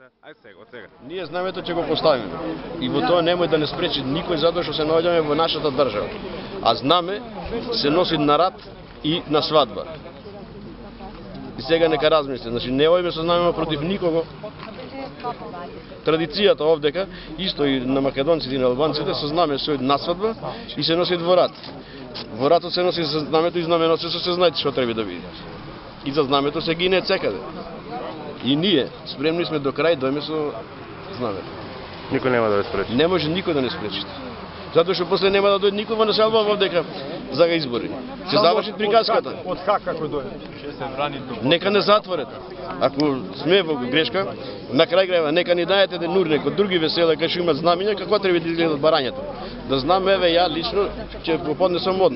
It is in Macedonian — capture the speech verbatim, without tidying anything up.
Ајде сега, од сега. Ние знамето ќе го поставиме. И во тоа немој да не спречи никој затоа што се наоѓаме во нашата држава. А знаме се носи на рат и на свадба. И сега нека размислите, значи не ојме со знамето против никого. Традицијата овдека, исто и на македонците и на албанците, со знаме се на свадба и се носи во рат. Во ратот се носи со знамето и знаменосецот се знаете што треба да биде. И за знамето се гине секаде. И ние спремни сме до крај дојме со знамето. Никој нема да ве спречи. Не може никој да не спречи. Затоа што после нема да дојде никој во населба овдека за избори. Се заврши приказката. Од хак како дојде. Ќе се брани до. Нека не затворат. Ако сме во грешка, на крај крајва нека ни дајете да нурнек од други весела кај што имат знамиња, како треба да изгледат барањето. Да знам, еве ја лично ќе го поднесам од